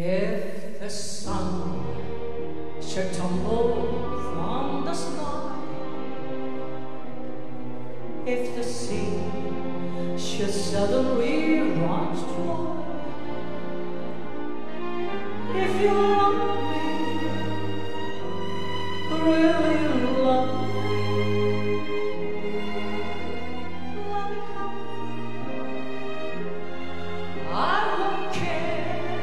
If the sun should tumble from the sky, if the sea should suddenly run dry, if you love me, really love me, let me come. I won't care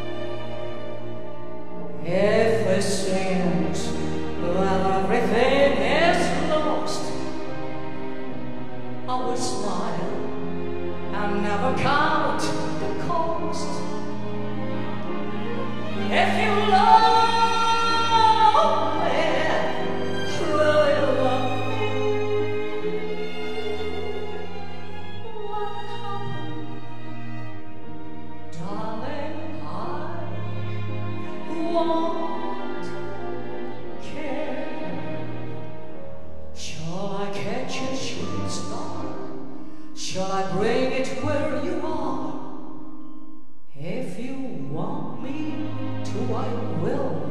if it seems that everything is lost. I will smile and never count the cost. If you love me, really love me, what happened? Darling, I won't care. Shall I catch a shooting star? Shall I bring it where you are? If you want me to, I will.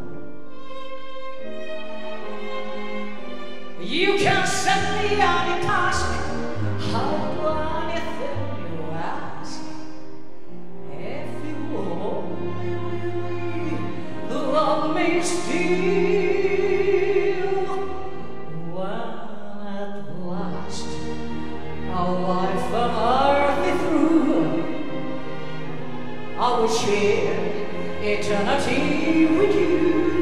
You can set me any task, I'll do anything you ask. If you only love me still, when at last our life on earth is through, I will share eternity with you.